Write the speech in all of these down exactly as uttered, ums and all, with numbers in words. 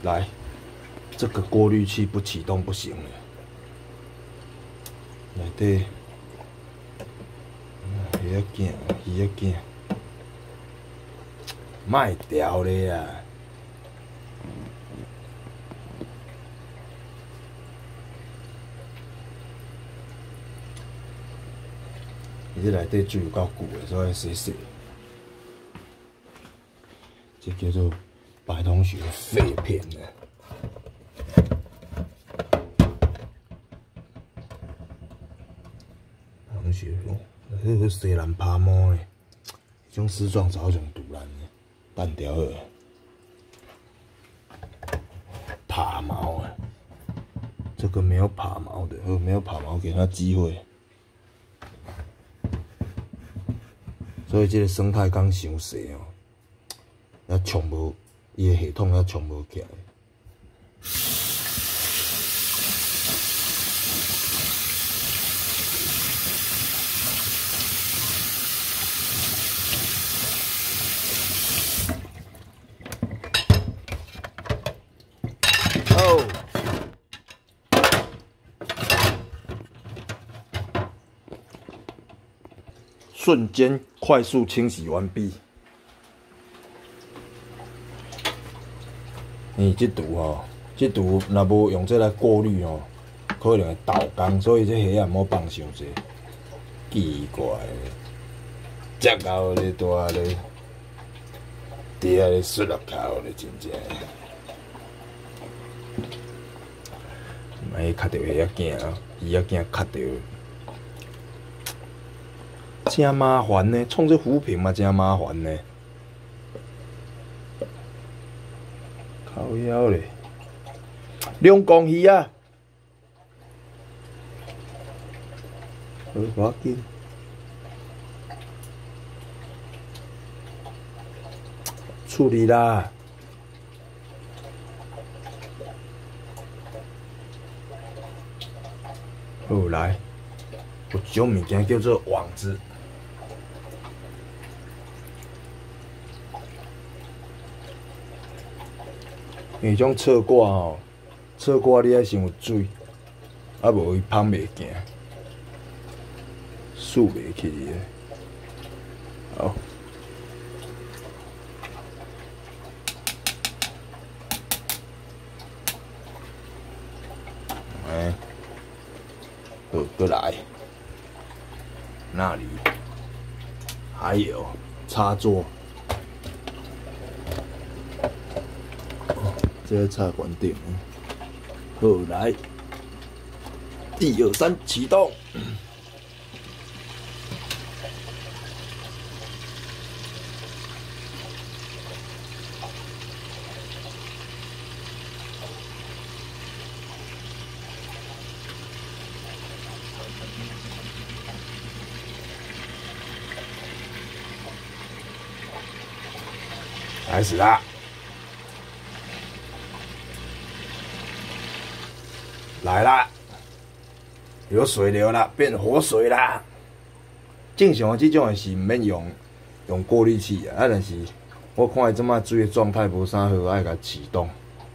来，这个过滤器不启动不行了。内底，鱼仔囝，鱼仔囝，卖掉咧啊！伊这内底水有够久的，所以洗洗。这叫做白同学废片呢。白同学哦，迄个西兰爬毛诶，这种丝状早上突然的，单条的，爬毛啊，这个没有爬毛的，没有爬毛，给他机会。所以这个生态缸伤细哦。也冲无，伊个系统也冲无起来。哦，瞬间快速清洗完毕。伊即图吼，即图若无用这来过滤吼，可能会倒缸，所以这虾也莫放伤济。奇怪，食到咧大咧，底下咧摔落口咧，真正。莫卡着虾仔囝啊，鱼仔囝卡着，真麻烦呢。创这浮萍嘛，真麻烦呢。靠腰咧，两公鱼啊！好，无要紧。处理啦。好来，有一种物件叫做网子。迄种侧挂吼，侧挂你爱先有水，啊无伊芳袂行，竖袂起诶。好，哎，好，过来，那里还有插座。这个插管顶，好来，一二三，启动。开始啦！来啦，有水流啦，变活水啦。正常这种的是毋免用用过滤器啊，啊，但是我看伊即摆水的状态无啥好，爱甲启动。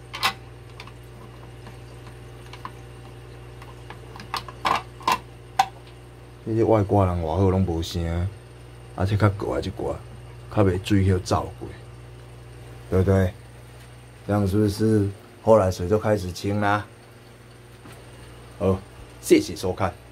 这些外挂人偌好拢无声，而且较高一寡，较袂水去走过，对不对？这样是不是后来水就开始清啦？好，谢谢收看。